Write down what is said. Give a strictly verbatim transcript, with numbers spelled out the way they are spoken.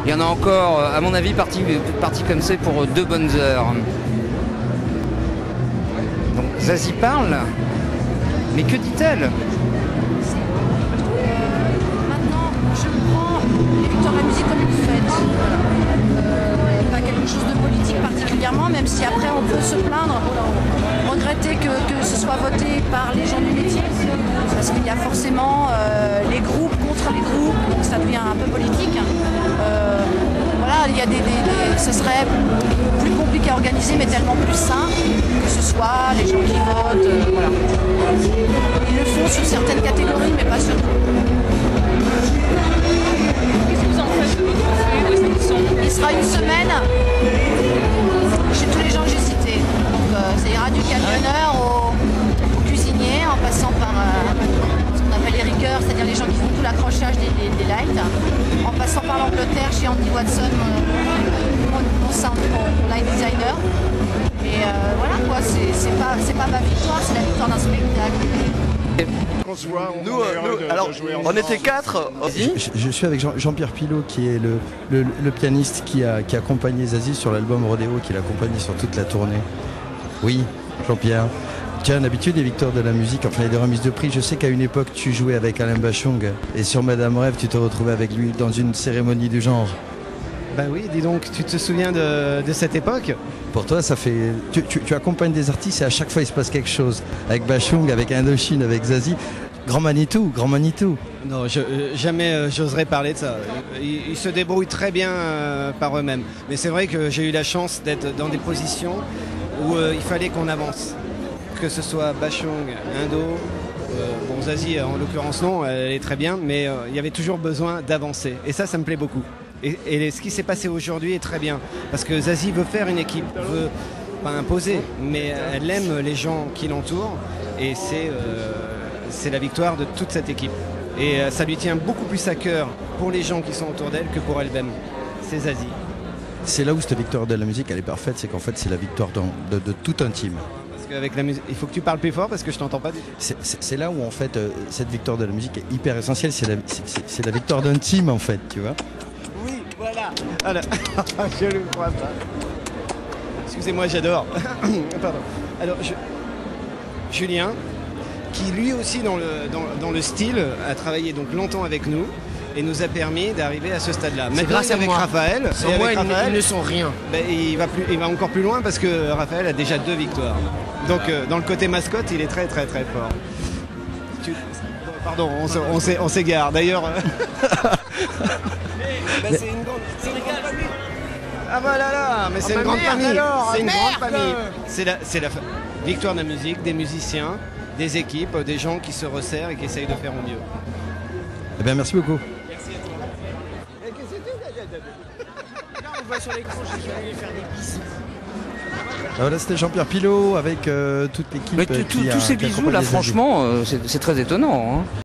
Il y en a encore, à mon avis, parti, parti comme c'est pour deux bonnes heures. Donc Zazie parle, mais que dit-elle? Maintenant, je prends les victoires de la musique comme une fête. Euh, pas quelque chose de politique particulièrement, même si après on peut se plaindre, regretter que, que ce soit voté par les gens du métier, parce qu'il y a forcément euh, les groupes contre les groupes, donc ça devient un peu politique. Euh, voilà, il y a des, des, des, ce serait plus compliqué à organiser, mais tellement plus sain que ce soit les gens qui votent. Euh, voilà. Ils le font sur certaines catégories, mais pas sur tout. Qu'est-ce que vous en faites de votre trophée? Où est-ce qu'ils sont? Il sera une semaine chez tous les gens que j'ai cités. Donc euh, ça ira du camionneur au, au cuisinier, en passant par euh, ce qu'on appelle les riggers, c'est-à-dire les gens qui font tout l'accrochage des, des, des lights, en passant par l'Angleterre chez Andy Watson, mon, mon sound, mon light designer. Et euh, voilà quoi, c'est pas, pas ma victoire, c'est la victoire d'un spectacle. Nous, euh, nous alors, on était quatre. Je, je suis avec Jean- Jean-Pierre Pilot, qui est le, le, le pianiste qui a, qui a accompagné Zazie sur l'album Rodéo, qui l'a accompagné sur toute la tournée. Oui, Jean-Pierre. Tu as une habitude des victoires de la musique, enfin des remises de prix. Je sais qu'à une époque, tu jouais avec Alain Bachung, et sur Madame Rêve, tu te retrouvais avec lui dans une cérémonie du genre. Bah oui, dis donc, tu te souviens de, de cette époque? Pour toi, ça fait. Tu, tu, tu accompagnes des artistes et à chaque fois il se passe quelque chose. Avec Bachung, avec Indochine, avec Zazie. Grand Manitou, grand Manitou. Non, je, euh, jamais euh, j'oserais parler de ça. Ils, ils se débrouillent très bien euh, par eux-mêmes. Mais c'est vrai que j'ai eu la chance d'être dans des positions où euh, il fallait qu'on avance. Que ce soit Bachung, Indo, euh, bon Zazie en l'occurrence non, elle est très bien, mais euh, il y avait toujours besoin d'avancer. Et ça, ça me plaît beaucoup. Et, et ce qui s'est passé aujourd'hui est très bien. Parce que Zazie veut faire une équipe, veut pas imposer, mais elle aime les gens qui l'entourent. Et c'est euh, c'est la victoire de toute cette équipe. Et euh, ça lui tient beaucoup plus à cœur pour les gens qui sont autour d'elle que pour elle-même. C'est Zazie. C'est là où cette victoire de la musique, elle est parfaite, c'est qu'en fait, c'est la victoire de, de, de tout un team. Parce qu'avec la musique, il faut que tu parles plus fort parce que je t'entends pas du tout. C'est là où, en fait, euh, cette victoire de la musique est hyper essentielle. C'est la, la victoire d'un team, en fait, tu vois. Oui, voilà. Alors, je le crois pas. Excusez-moi, j'adore. Pardon. Alors, je... Julien, qui lui aussi dans le, dans, dans le style a travaillé donc longtemps avec nous et nous a permis d'arriver à ce stade-là. C'est grâce à avec moi. Raphaël, Sans et moi, avec ils, Raphaël, ils ne sont rien. Ben, il, va plus, il va encore plus loin parce que Raphaël a déjà deux victoires. Donc euh, dans le côté mascotte, il est très très très fort. Tu... Pardon, on s'égare. D'ailleurs, ben, c'est une grande, c'est une grande famille. Ah voilà là, mais c'est oh, une grande merde, famille. C'est une merde. grande famille. C'est la, c'est la victoire de la musique, des musiciens, des équipes, des gens qui se resserrent et qui essayent de faire au mieux. Eh bien, merci beaucoup. Merci à toi. Et qu'est-ce que c'est? Là, on voit sur l'écran, je vais lui faire des bisous. Voilà, c'était Jean-Pierre Pilot avec euh, toute l'équipe. Mais tous ces bisous là, franchement, euh, c'est très étonnant. Hein.